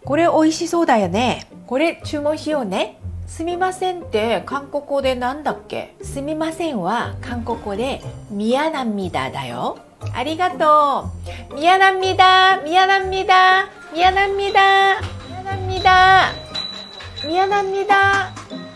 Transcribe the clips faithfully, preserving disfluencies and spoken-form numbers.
これ美味しそうだよね。これ注文しようね。すみませんって韓国語でなんだっけ？すみませんは韓国語でミヤナミダだよ。ありがとう。ミヤナミダ、ミヤナミダ、ミヤナミダ、ミヤナミダ、ミヤナミダ。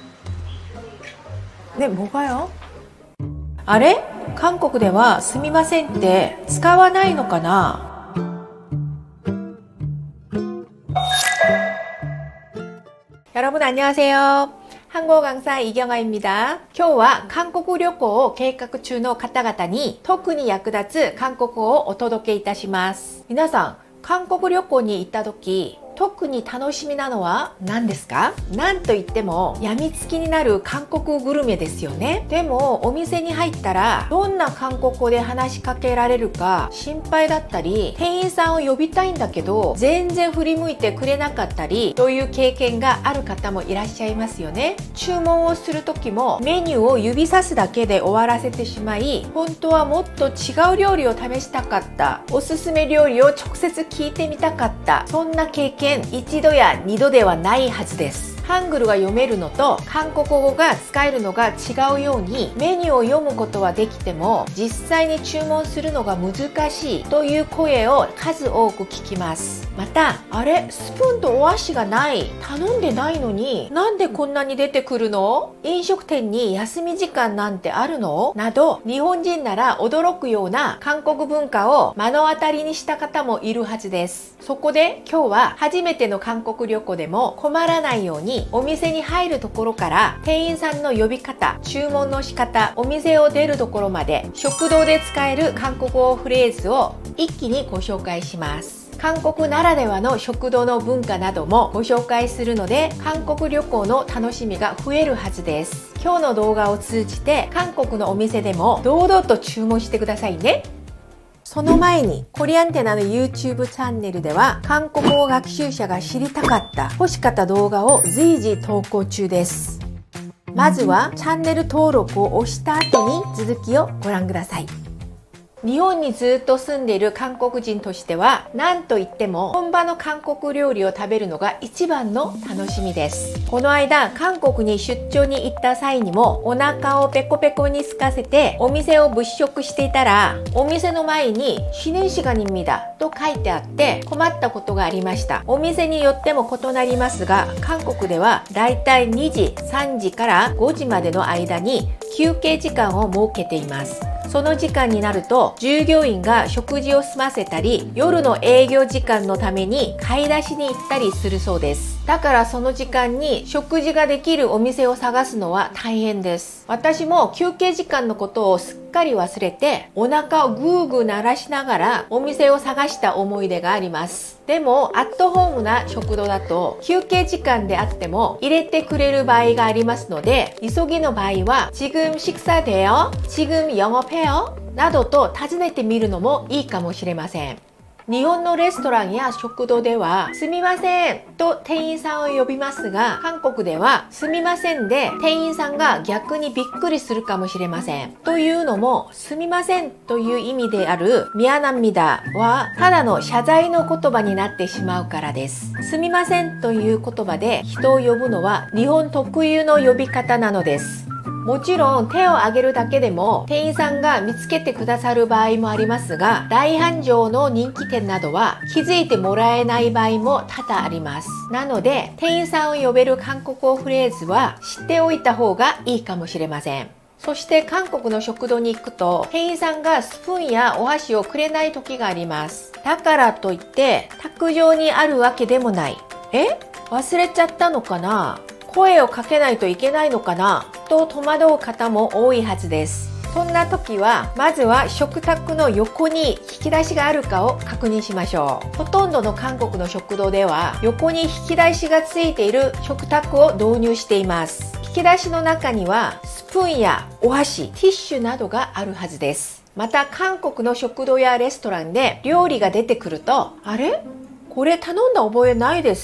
ね、뭐가요？あれ？韓国ではすみませんって使わないのかな？여러분 안녕하세요. 한국어 강사 이경아입니다. 今日は韓国旅行を計画中の方々に特に役立つ韓国語をお届けいたします。皆さん、韓国旅行に行った時、特に楽しみなのは何ですか？なんといってもやみつきになる韓国グルメですよね。でもお店に入ったらどんな韓国語で話しかけられるか心配だったり、店員さんを呼びたいんだけど全然振り向いてくれなかったりという経験がある方もいらっしゃいますよね。注文をする時もメニューを指さすだけで終わらせてしまい、本当はもっと違う料理を試したかった、おすすめ料理を直接聞いてみたかった、そんな経験一度や二度ではないはずです。ハングルが読めるのと韓国語が使えるのが違うように、メニューを読むことはできても実際に注文するのが難しいという声を数多く聞きます。また、あれ、スプーンとお箸がない、頼んでないのになんでこんなに出てくるの？飲食店に休み時間なんてあるの？など、日本人なら驚くような韓国文化を目の当たりにした方もいるはずです。そこで今日は初めての韓国旅行でも困らないように、お店に入るところから店員さんの呼び方、注文の仕方、お店を出るところまで食堂で使える韓国語フレーズを一気にご紹介します。韓国ならではの食堂の文化などもご紹介するので、韓国旅行の楽しみが増えるはずです。今日の動画を通じて韓国のお店でも堂々と注文してくださいね。その前に、コリアンテナの YouTube チャンネルでは韓国語学習者が知りたかった、欲しかった動画を随時投稿中です。まずはチャンネル登録を押した後に続きをご覧ください。日本にずっと住んでいる韓国人としては、何と言っても本場の韓国料理を食べるのが一番の楽しみです。この間、韓国に出張に行った際にもお腹をペコペコに空かせてお店を物色していたら、お店の前に쉬는 시간입니다と書いてあって困ったことがありました。お店によっても異なりますが、韓国ではだいたいにじ、さんじからごじまでの間に休憩時間を設けています。その時間になると従業員が食事を済ませたり、夜の営業時間のために買い出しに行ったりするそうです。だからその時間に食事ができるお店を探すのは大変です。私も休憩時間のことをすっかり忘れて、お腹をグーグー鳴らしながらお店を探した思い出があります。でもアットホームな食堂だと休憩時間であっても入れてくれる場合がありますので、急ぎの場合は지금 식사돼요? 지금 영업해요?などと尋ねてみるのもいいかもしれません。日本のレストランや食堂ではすみませんと店員さんを呼びますが、韓国ではすみませんで店員さんが逆にびっくりするかもしれません。というのも、すみませんという意味であるミヤナミダはただの謝罪の言葉になってしまうからです。すみませんという言葉で人を呼ぶのは日本特有の呼び方なのです。もちろん手を挙げるだけでも店員さんが見つけてくださる場合もありますが、大繁盛の人気店などは気づいてもらえない場合も多々あります。なので店員さんを呼べる韓国語フレーズは知っておいた方がいいかもしれません。そして韓国の食堂に行くと店員さんがスプーンやお箸をくれない時があります。だからといって卓上にあるわけでもない。え？忘れちゃったのかな？声をかけないといけないのかなと戸惑う方も多いはずです。そんな時はまずは食卓の横に引き出しがあるかを確認しましょう。ほとんどの韓国の食堂では横に引き出しがついている食卓を導入しています。引き出しの中にはスプーンやお箸、ティッシュなどがあるはずです。また韓国の食堂やレストランで料理が出てくると、あれ？これ頼んだ覚えないです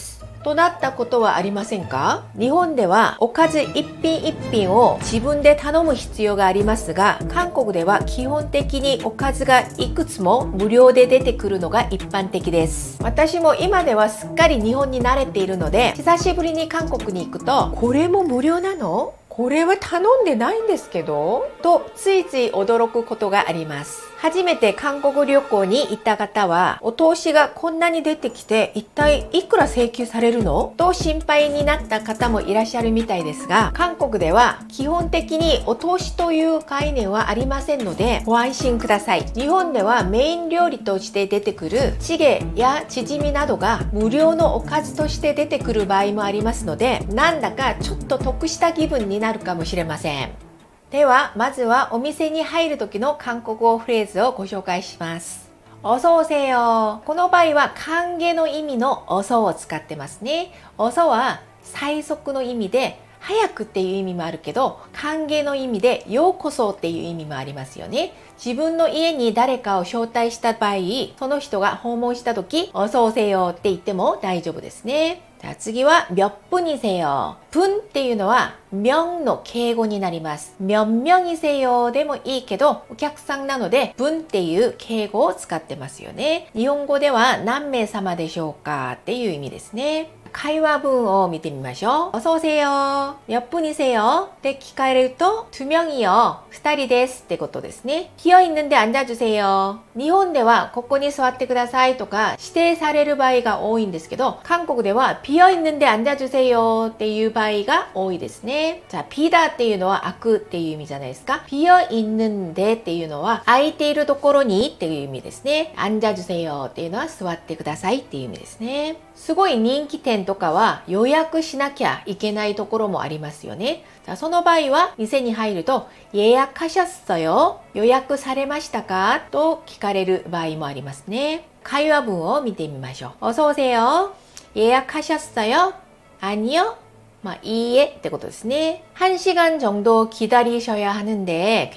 となったことはありませんか？日本ではおかず一品一品を自分で頼む必要がありますが、韓国では基本的におかずがいくつも無料で出てくるのが一般的です。私も今ではすっかり日本に慣れているので、久しぶりに韓国に行くと、これも無料なの？これは頼んでないんですけどとついつい驚くことがあります。初めて韓国旅行に行った方は、お通しがこんなに出てきて一体いくら請求されるの？と心配になった方もいらっしゃるみたいですが、韓国では基本的にお通しという概念はありませんのでご安心ください。日本ではメイン料理として出てくるチゲやチヂミなどが無料のおかずとして出てくる場合もありますので、なんだかちょっと得した気分になるかもしれません。ではまずはお店に入る時の韓国語フレーズをご紹介します。おそおせよ。この場合は歓迎の意味のおそを使ってますね。おそは最速の意味で早くっていう意味もあるけど、歓迎の意味でようこそっていう意味もありますよね。自分の家に誰かを招待した場合、その人が訪問した時、おそおせよって言っても大丈夫ですね。じゃあ次は몇 분이세요。分っていうのは명の敬語になります。몇 명이세요でもいいけど、お客さんなので分っていう敬語を使ってますよね。日本語では何名様でしょうかっていう意味ですね。会話文を見てみましょう。어서오세요。몇 분이세요？って聞かれると、두 명이요。二人ですってことですね。비어있는데 앉아주세요。日本ではここに座ってくださいとか指定される場合が多いんですけど、韓国では비어있는데 앉아주세요っていう場合が多いですね。じゃあ、비다っていうのは空くっていう意味じゃないですか。비어있는데っていうのは空いているところにっていう意味ですね。앉아주세요っていうのは座ってくださいっていう意味ですね。すごい人気店とかは予約しなきゃいけないところもありますよね。じゃあその場合は店に入ると예약하셨어요？予約されましたか？と聞かれる場合もありますね。会話文を見てみましょう。어서오세요。예약하셨어요？아니요？まあ、いいえってことですね。한 시간 정도 기다리셔야 하는데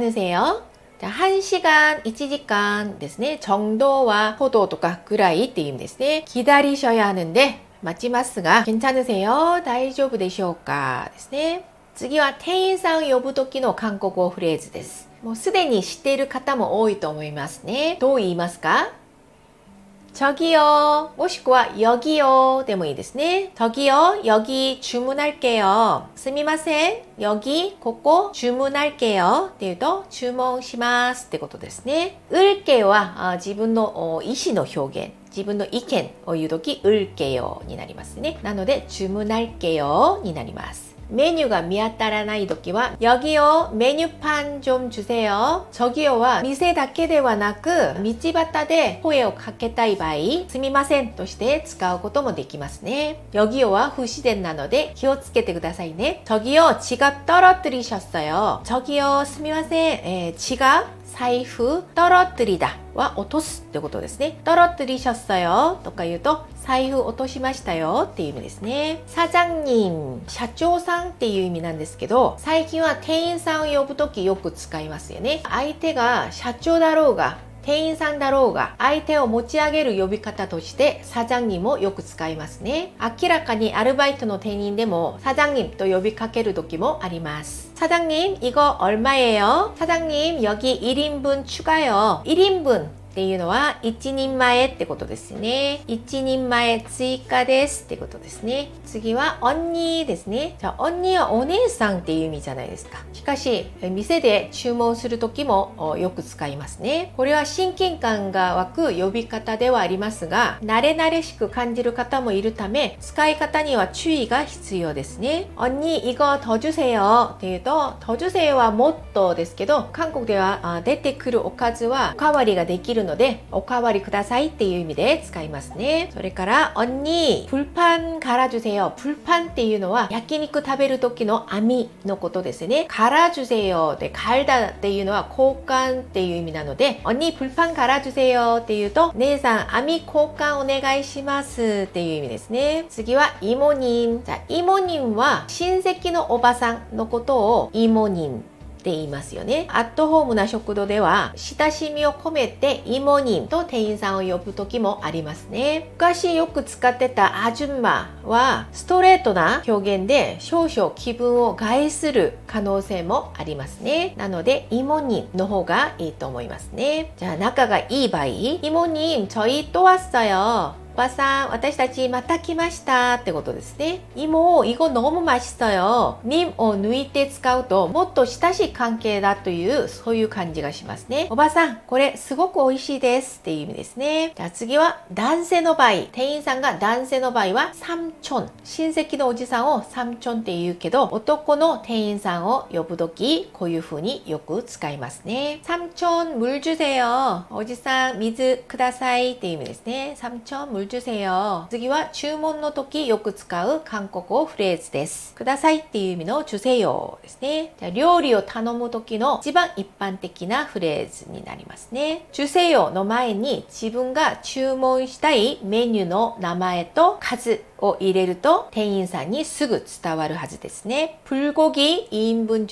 괜찮으세요？한 시간、いちじかんですね。정도はほどとかぐらいっていう意味ですね。기다리셔야 하는데待ちますが、괜찮으세요？大丈夫でしょうかですね。次は店員さんを呼ぶ時の韓国語フレーズです。もうすでに知っている方も多いと思いますね。どう言いますか？저기요、もしくは여기요でもいいですね。저기요、여기 주문할게요。すみません、여기、ここ、주문할게요っていうと、注文しますってことですね。을게요は自分の意思の表現。自分の意見を言うとき、을게요になりますね。なので、주문할게요になります。メニューが見当たらないときは、여기요、メニュー판 좀 주세요。저기요は店だけではなく、道端で声をかけたい場合、すみませんとして使うこともできますね。여기요は不自然なので気をつけてくださいね。저기요、지갑 떨어뜨리셨어요。저기요、すみません、えー、지갑、財布、떨어뜨리다は落とすってことですね。떨어뜨리셨어요とか言うと、財布落としましたよっていう意味ですね。사장님、社長さんっていう意味なんですけど、最近は店員さんを呼ぶときよく使いますよね。相手が社長だろうが、店員さんだろうが、相手を持ち上げる呼び方として、사장님もよく使いますね。明らかにアルバイトの店員でも、사장님と呼びかける時もあります。사장님、이거 얼마예요？사장님、여기 일 인분 추가요。일 인분っていうのは一人前ってことですね。一人前追加ですってことですね。次は언니ですね。じゃあ언니はお姉さんっていう意味じゃないですか。しかし店で注文する時もよく使いますね。これは親近感が湧く呼び方ではありますが、慣れ慣れしく感じる方もいるため、使い方には注意が必要ですね。언니 이거 더 주세요っていうと、더 주세요はもっとですけど、韓国では出てくるおかずはおかわりができるので、おかわりくださいっていう意味で使いますね。それから언니 불판 갈아주세요。불판っていうのは焼肉食べる時の網のことですね。갈아주세요で갈다っていうのは交換っていう意味なので、언니 불판 갈아주세요っていうと、姉さん網交換お願いしますっていう意味ですね。次は이모님。じゃあイモニンは親戚のおばさんのことをイモニン。 って言いますよね。アットホームな食堂では親しみを込めてイモニンと店員さんを呼ぶ時もありますね。昔よく使ってたアジュンマはストレートな表現で少々気分を害する可能性もありますね。なのでイモニンの方がいいと思いますね。じゃあ仲がいい場合、イモニン저희 또 왔어요。おばさん、私たちまた来ましたってことですね。이모、이거 너무 맛있어요。님を抜いて使うともっと親しい関係だというそういう感じがしますね。おばさん、これすごく美味しいですっていう意味ですね。じゃあ次は男性の場合、店員さんが男性の場合は삼촌、親戚のおじさんを삼촌って言うけど、男の店員さんを呼ぶときこういう風によく使いますね。삼촌 물 주세요。おじさん、水くださいっていう意味ですね。삼촌 물 주세요。次は注文の時よく使う韓国語フレーズです。くださいっていう意味の주세요ですね。じゃあ料理を頼む時の一番一般的なフレーズになりますね。주세요の前に自分が注文したいメニューの名前と数を入れると店員さんにすぐ伝わるはずですね。불고기 이 인분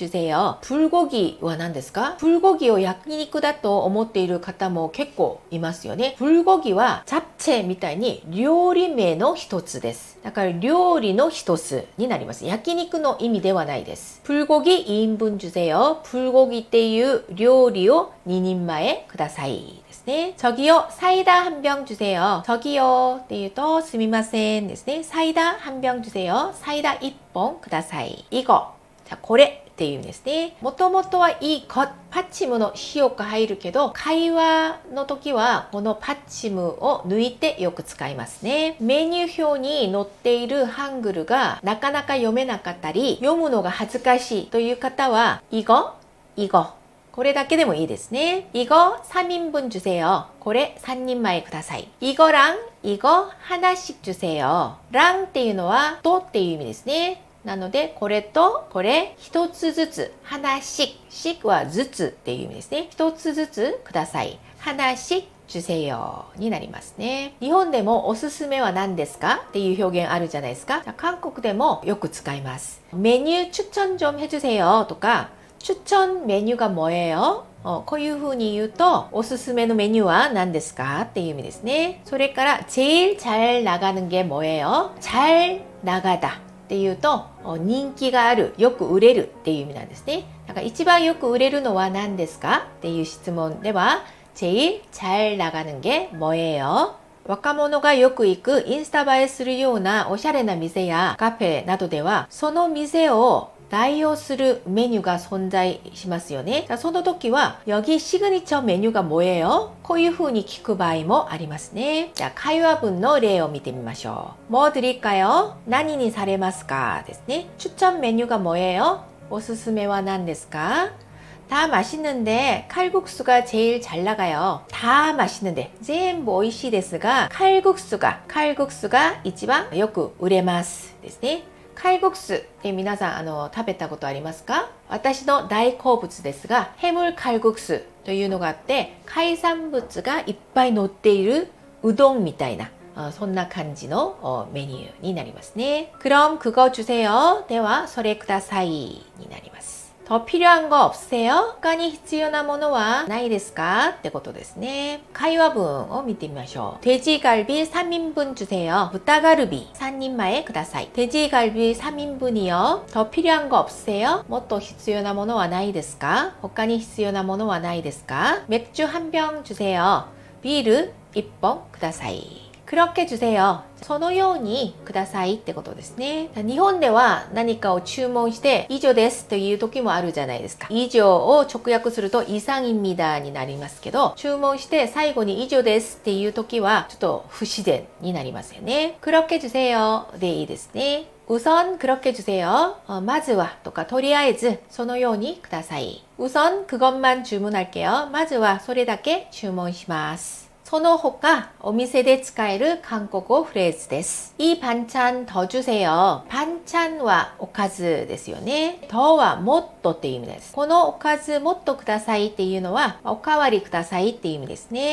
주세요。불고기は何ですか？불고기を焼肉だと思っている方も結構いますよね。불고기はチャプチェみたいに料理名の一つです。だから料理の一つになります。焼肉の意味ではないです。불고기 이 인분 주세요。불고기っていう料理をににんまえください。ね、저기요 사이다 한 병 주세요。저기요って言うとすみませんですね。사이다 한 병 주세요。サイダいっぽんください。이거。じゃあこれっていう意味ですね。もともとはいい것、パッチムの塩が入るけど、会話の時はこのパッチムを抜いてよく使いますね。メニュー表に載っているハングルがなかなか読めなかったり、読むのが恥ずかしいという方は、이거、이거。これだけでもいいですね。이거 삼 인분 주세요。これさんにんまえください。이거랑 이거 하나씩 주세요。랑っていうのはとっていう意味ですね。なのでこれとこれ一つずつ、하나씩、씩はずつっていう意味ですね。一つずつください。하나씩 주세요になりますね。日本でもおすすめは何ですかっていう表現あるじゃないですか。韓国でもよく使います。メニュー추천 좀 해주세요とか추천メニューが뭐예요？こういう風に言うとおすすめのメニューは何ですかっていう意味ですね。それから제일 잘 나가는 게 뭐예요？잘 나가다っていうと人気がある、よく売れるっていう意味なんですね。だから一番よく売れるのは何ですかっていう質問では제일 잘 나가는 게 뭐예요？若者がよく行くインスタ映えするようなおしゃれな店やカフェなどではその店を代用するメニューが存在しますよね。その時は여기 시그니처メニューが뭐예요？こういう風に聞く場合もありますね。じゃあ会話文の例を見てみましょう。뭐 드릴까요？何にされますかですね。추천メニューが뭐예요？おすすめは何ですか？다 맛있는데 칼국수가 제일 잘 나가요. 다 맛있는데全部美味しいですが칼국수가 칼국수가一番よく売れますですね。칼국수って皆さんあの食べたことありますか？私の大好物ですが해물 칼국수というのがあって海産物がいっぱい乗っているうどんみたいなそんな感じのメニューになりますね。그럼 그거 주세요。ではそれくださいになります。더 필요한 거 없으세요？他に必要なものはないですかってことですね。会話文を見てみましょう。돼지갈비 삼 인분 주세요。豚カルビさんにんまえください。돼지갈비 삼 인분이요。더 필요한 거 없으세요？もっと必要なものはないですか？他に必要なものはないですか？맥주 한 병 주세요。ビールいっぽんください。그렇게 주세요。そのようにくださいってことですね。日本では何かを注文して以上ですという時もあるじゃないですか。以上を直訳すると이상입니다になりますけど、注文して最後に以上ですっていう時はちょっと不自然になりますよね。그렇게 주세요でいいですね。우선 그렇게 주세요。まずはとかとりあえずそのようにください。우선 그것만 주문할게요。まずはそれだけ注文します。その他お店で使える韓国語フレーズです。이 반찬 더 주세요。반찬はおかずですよね。더はもっとっていう意味です。このおかずもっとくださいっていうのはおかわりくださいっていう意味ですね。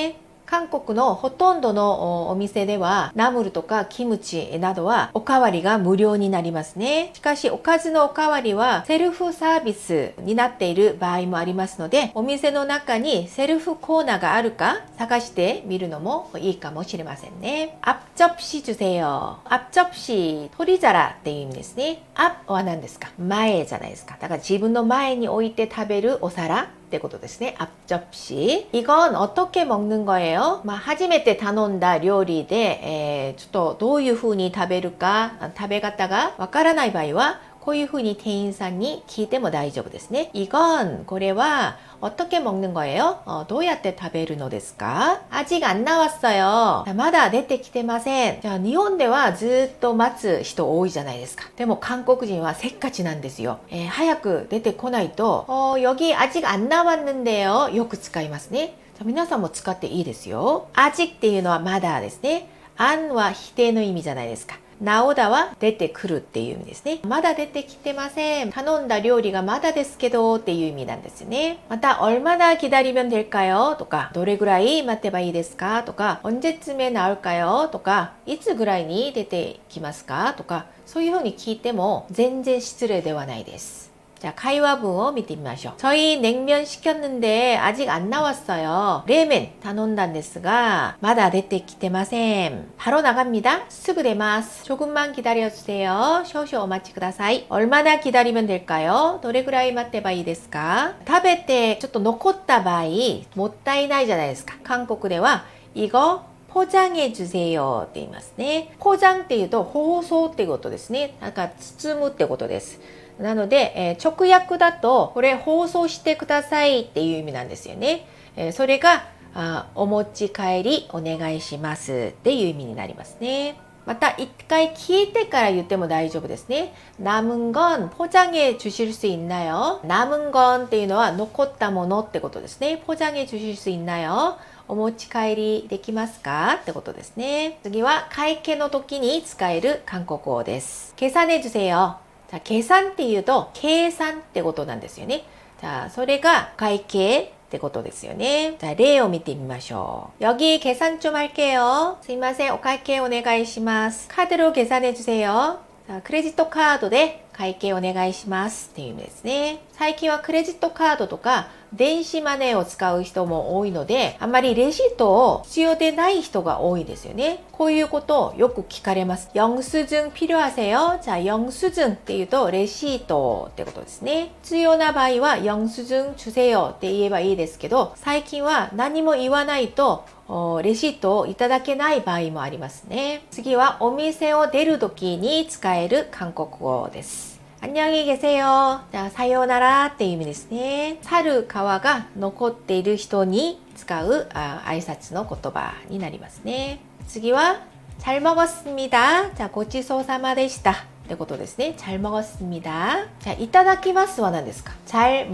韓国のほとんどのお店ではナムルとかキムチなどはおかわりが無料になりますね。しかしおかずのおかわりはセルフサービスになっている場合もありますので、お店の中にセルフコーナーがあるか探してみるのもいいかもしれませんね。앞접시주세요。앞접시、取り皿っていう意味ですね。앞は何ですか？前じゃないですか。だから自分の前に置いて食べるお皿ってことですね。앞접시。이건 어떻게 먹는 거예요? まあ、初めて頼んだ料理で、えー、ちょっとどういう風に食べるか、食べ方がわからない場合は、こういう風に店員さんに聞いても大丈夫ですね。이건、これは、어떻게 먹는 거예요? どうやって食べるのですか? 아직 안 나왔어요. まだ出てきてません。じゃあ日本ではずっと待つ人多いじゃないですか。でも韓国人はせっかちなんですよ。えー、早く出てこないと、어、여기 아직 안 나왔는데요. よく使いますね。じゃあ皆さんも使っていいですよ。아직っていうのはまだですね。안は否定の意味じゃないですか。ナオダは出てくるっていう意味ですね。まだ出てきてません。頼んだ料理がまだですけどっていう意味なんですよね。また、얼마나 기다리면 될까요? とか、どれぐらい待てばいいですか? とか、언제쯤에 나올까요? とか、いつぐらいに出てきますか? とか、そういうふうに聞いても全然失礼ではないです。자、会話文を見てみましょう。저희 냉면 시켰는데 아직 안 나왔어요. 레멘頼んだんですがまだ出てきてません。바로 나갑니다. すぐ出ます。조금만 기다려주세요. 少々お待ちください。얼마나 기다리면 될까요? どれぐらい待ってばいいですか? 食べてちょっと残った場合もったいないじゃないですか。韓国では이거 포장해 주세요って言いますね。포장っていうと包装っていうことですね。なんか包むってことです。なので、えー、直訳だとこれ包装してくださいっていう意味なんですよね。えー、それがあお持ち帰りお願いしますっていう意味になりますね。また一回聞いてから言っても大丈夫ですね。남은 건 포장해 주실 수 있나요? 남은 건っていうのは残ったものってことですね。포장해 주실 수 있나요? お持ち帰りできますかってことですね。次は会計の時に使える韓国語です。계산해 주세요。자、計算っていうと、計算ってことなんですよね。じゃあ、それが会計ってことですよね。じゃあ、例を見てみましょう。여기 계산 좀 할게요。すいません、お会計お願いします。카드로 계산해 주세요。じゃあ、クレジットカードで会計お願いしますっていう意味ですね。最近はクレジットカードとか電子マネーを使う人も多いので、あんまりレシートを必要でない人が多いですよね。こういうことをよく聞かれます。영수증 필요하세요? 자、영수증っていうとレシートってことですね。必要な場合は영수증 주세요って言えばいいですけど、最近は何も言わないとレシートをいただけない場合もありますね。次はお店を出るときに使える韓国語です。안녕히 계세요。じゃあ、さようならっていう意味ですね。去る皮が残っている人に使うあ挨拶の言葉になりますね。次は、잘 먹었습니다。じゃあ、ごちそうさまでしたってことですね。잘 먹었습니다。じゃあ、いただきますは何ですか？잘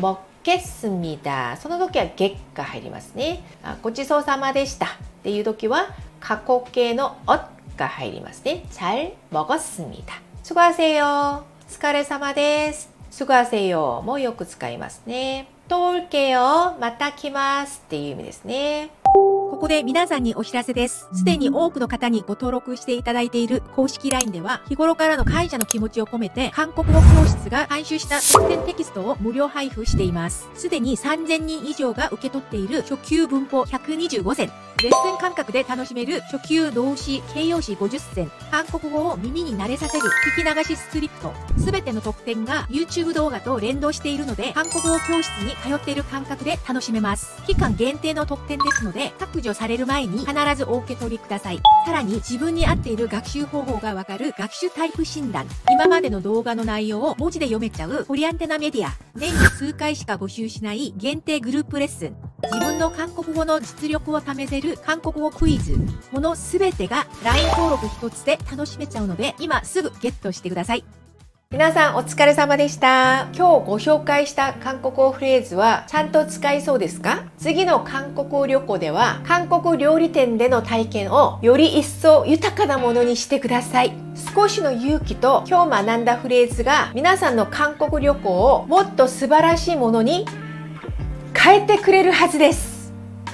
먹겠습니다。その時はgetが入りますね。あ、ごちそうさまでしたっていう時は過去形の엇が入りますね。잘 먹었습니다。수고하세요。お疲れ様です。수고하세요もよく使いますね。또 올게요。また来ますっていう意味ですね。 ここで皆さんにお知らせです。すでに多くの方にご登録していただいている公式 ライン では、日頃からの感謝の気持ちを込めて、韓国語教室が監修した特典テキストを無料配布しています。すでにさんぜんにん以上が受け取っている初級文法ひゃくにじゅうごせん、レッスン感覚で楽しめる初級動詞形容詞ごじゅっせん、韓国語を耳に慣れさせる聞き流しスクリプト、すべての特典が YouTube 動画と連動しているので、韓国語教室に通っている感覚で楽しめます。期間限定の特典ですので、削除される前に必ずお受け取りください。さらに自分に合っている学習方法がわかる学習タイプ診断、今までの動画の内容を文字で読めちゃうコリアンテナメディア、年に数回しか募集しない限定グループレッスン、自分の韓国語の実力を試せる韓国語クイズ、このすべてが ライン 登録一つで楽しめちゃうので、今すぐゲットしてください。 皆さんお疲れ様でした。今日ご紹介した韓国語フレーズはちゃんと使いそうですか？次の韓国語旅行では韓国料理店での体験をより一層豊かなものにしてください。少しの勇気と今日学んだフレーズが皆さんの韓国旅行をもっと素晴らしいものに変えてくれるはずです。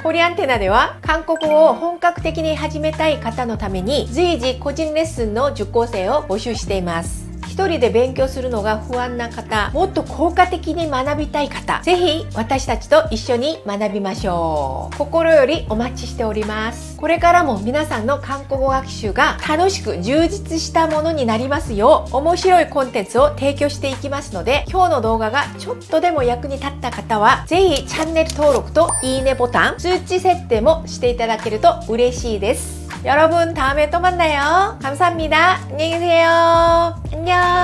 コリアンテナでは韓国語を本格的に始めたい方のために随時個人レッスンの受講生を募集しています。一人で勉強するのが不安な方、もっと効果的に学びたい方、ぜひ私たちと一緒に学びましょう。心よりお待ちしております。これからも皆さんの韓国語学習が楽しく充実したものになりますよう、面白いコンテンツを提供していきますので、今日の動画がちょっとでも役に立った方は、ぜひチャンネル登録といいねボタン、通知設定もしていただけると嬉しいです。여러분 다음에 또 만나요. 감사합니다. 안녕히 계세요. 안녕.